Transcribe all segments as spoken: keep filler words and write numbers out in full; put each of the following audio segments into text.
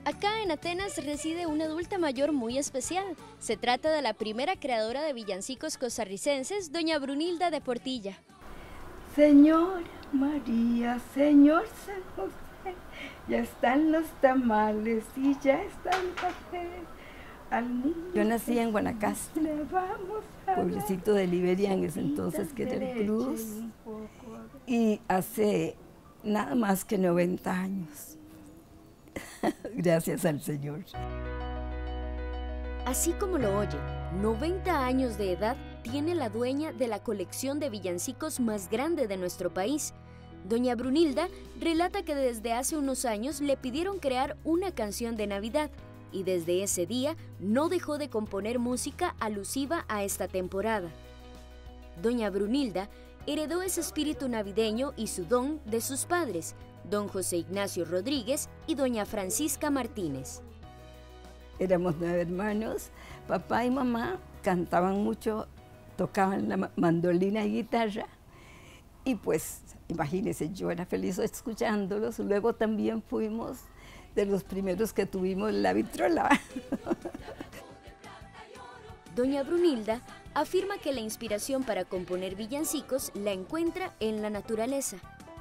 Acá en Atenas reside una adulta mayor muy especial. Se trata de la primera creadora de villancicos costarricenses, doña Brunilda de Portilla. Señora María, señor San José, ya están los tamales y ya está el café. Al niño Yo nací en Guanacaste, pueblecito de Liberia en ese entonces, que era el Cruz, y hace nada más que noventa años. Gracias al Señor. Así como lo oye, noventa años de edad tiene la dueña de la colección de villancicos más grande de nuestro país. Doña Brunilda relata que desde hace unos años le pidieron crear una canción de Navidad y desde ese día no dejó de componer música alusiva a esta temporada. Doña Brunilda heredó ese espíritu navideño y su don de sus padres, don José Ignacio Rodríguez y doña Francisca Martínez. Éramos nueve hermanos, papá y mamá cantaban mucho, tocaban la mandolina y guitarra, y pues imagínense, yo era feliz escuchándolos. Luego también fuimos de los primeros que tuvimos la vitrola. Doña Brunilda afirma que la inspiración para componer villancicos la encuentra en la naturaleza.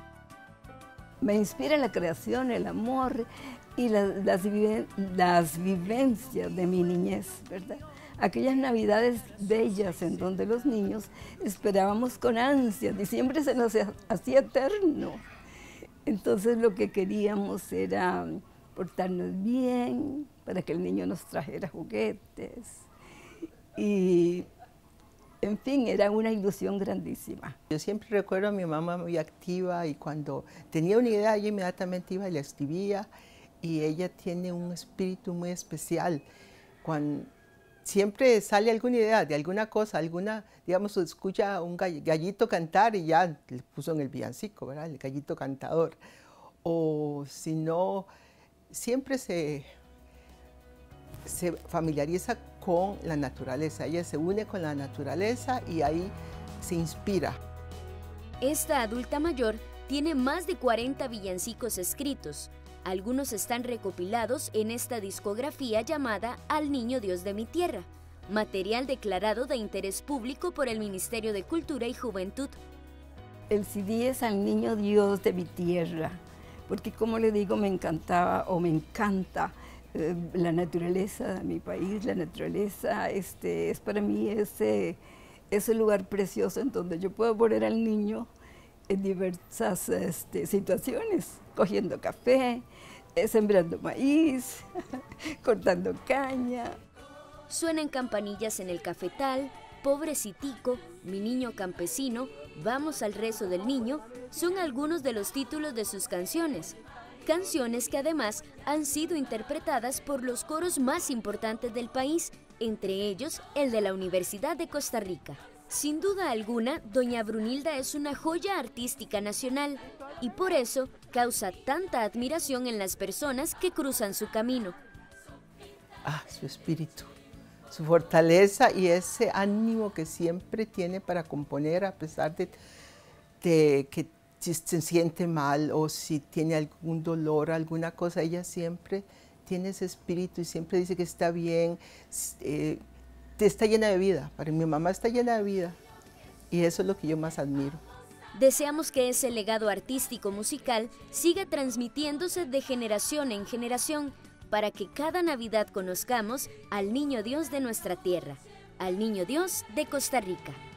Me inspira la creación, el amor y la, las, las vivencias de mi niñez, ¿verdad? Aquellas navidades bellas en donde los niños esperábamos con ansia, diciembre se nos hacía eterno. Entonces lo que queríamos era portarnos bien, para que el niño nos trajera juguetes. Y, en fin, era una ilusión grandísima. Yo siempre recuerdo a mi mamá muy activa, y cuando tenía una idea, ella inmediatamente iba y la escribía, y ella tiene un espíritu muy especial. Cuando siempre sale alguna idea de alguna cosa, alguna, digamos, escucha un gallito cantar y ya le puso en el villancico, ¿verdad? El gallito cantador. O si no, siempre se, se familiariza con la naturaleza. Ella se une con la naturaleza y ahí se inspira. Esta adulta mayor tiene más de cuarenta villancicos escritos. Algunos están recopilados en esta discografía llamada Al Niño Dios de mi Tierra, material declarado de interés público por el Ministerio de Cultura y Juventud. El C D es Al Niño Dios de mi Tierra, porque como le digo, me encantaba o me encanta eh, la naturaleza de mi país. La naturaleza este, es para mí ese, ese lugar precioso en donde yo puedo poner al niño en diversas este, situaciones, cogiendo café, eh, sembrando maíz, cortando caña. Suenan campanillas en el cafetal, Pobrecitico, Mi Niño Campesino, Vamos al Rezo del Niño, son algunos de los títulos de sus canciones. Canciones que además han sido interpretadas por los coros más importantes del país, entre ellos el de la Universidad de Costa Rica. Sin duda alguna, doña Brunilda es una joya artística nacional y por eso causa tanta admiración en las personas que cruzan su camino. Ah, su espíritu, su fortaleza y ese ánimo que siempre tiene para componer a pesar de, de que si se siente mal o si tiene algún dolor, alguna cosa, ella siempre tiene ese espíritu y siempre dice que está bien. Eh, está llena de vida. Para mi mamá está llena de vida y eso es lo que yo más admiro. Deseamos que ese legado artístico musical siga transmitiéndose de generación en generación para que cada Navidad conozcamos al Niño Dios de nuestra tierra, al Niño Dios de Costa Rica.